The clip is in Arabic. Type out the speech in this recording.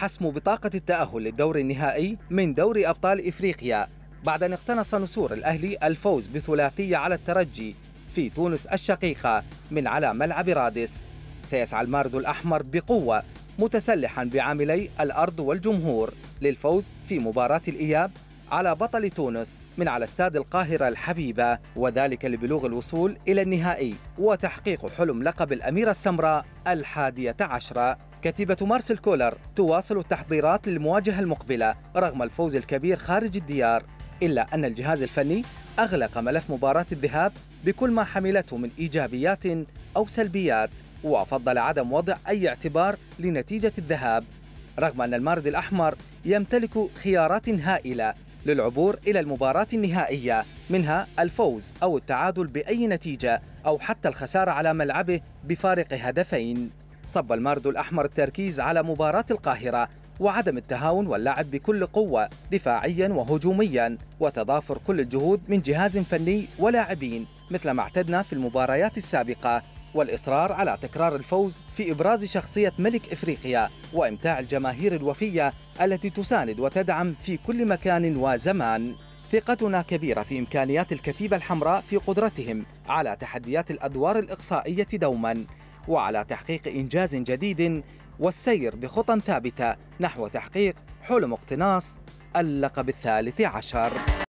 حسم بطاقة التأهل للدور النهائي من دوري أبطال إفريقيا بعد أن اقتنص نسور الأهلي الفوز بثلاثية على الترجي في تونس الشقيقة من على ملعب رادس. سيسعى المارد الأحمر بقوة متسلحا بعاملي الأرض والجمهور للفوز في مباراة الإياب على بطل تونس من على استاد القاهرة الحبيبة، وذلك لبلوغ الوصول إلى النهائي وتحقيق حلم لقب الأميرة السمراء 11. كتيبة مارسيل كولر تواصل التحضيرات للمواجهة المقبلة رغم الفوز الكبير خارج الديار، إلا أن الجهاز الفني أغلق ملف مباراة الذهاب بكل ما حملته من إيجابيات أو سلبيات، وفضل عدم وضع أي اعتبار لنتيجة الذهاب، رغم أن المارد الأحمر يمتلك خيارات هائلة للعبور إلى المباراة النهائية، منها الفوز أو التعادل بأي نتيجة أو حتى الخسارة على ملعبه بفارق هدفين. صب المارد الأحمر التركيز على مباراة القاهرة وعدم التهاون واللعب بكل قوة دفاعيا وهجوميا، وتضافر كل الجهود من جهاز فني ولاعبين مثل ما اعتدنا في المباريات السابقة، والإصرار على تكرار الفوز في إبراز شخصية ملك إفريقيا وإمتاع الجماهير الوفية التي تساند وتدعم في كل مكان وزمان. ثقتنا كبيرة في إمكانيات الكتيبة الحمراء في قدرتهم على تحديات الأدوار الإقصائية دوما وعلى تحقيق إنجاز جديد والسير بخطى ثابتة نحو تحقيق حلم اقتناص اللقب 13.